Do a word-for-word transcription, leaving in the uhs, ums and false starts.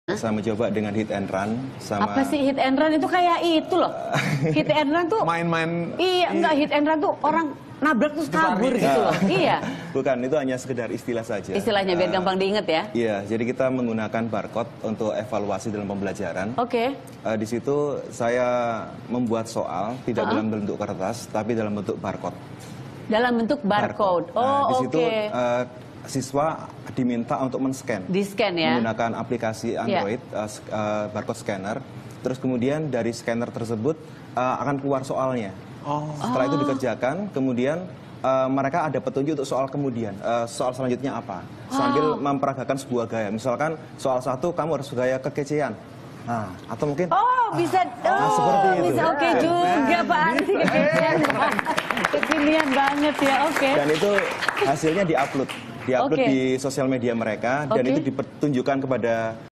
Saya mencoba dengan hit and run sama... Apa sih hit and run itu? Kayak itu loh. Hit and run tuh... Main-main... Iya, enggak, hit and run tuh orang nabrak terus kabur gitu loh. Iya. Bukan, itu hanya sekedar istilah saja. Istilahnya biar uh, gampang diingat ya. Iya, jadi kita menggunakan barcode untuk evaluasi dalam pembelajaran. Oke. Okay. Uh, di situ saya membuat soal tidak uh -huh. dalam bentuk kertas, tapi dalam bentuk barcode. Dalam bentuk barcode. barcode. Oh, nah, di oke. situ okay. uh, siswa diminta untuk men-scan. Di-scan ya. Menggunakan aplikasi Android, yeah. uh, uh, barcode scanner. Terus kemudian dari scanner tersebut uh, akan keluar soalnya. Oh. Setelah oh. itu dikerjakan, kemudian uh, mereka ada petunjuk untuk soal kemudian. Uh, soal selanjutnya apa? Sambil wow. memperagakan sebuah gaya. Misalkan soal satu, kamu harus gaya kekecehan. Nah, atau mungkin... Oh, bisa... Oh, nah, seperti itu. Bisa oke okay juga, Pak Arsi. Kekecehan. Kekinian banget ya, oke. Okay. Dan itu hasilnya di-upload. Di-upload okay. di sosial media mereka. Dan okay. itu dipertunjukkan kepada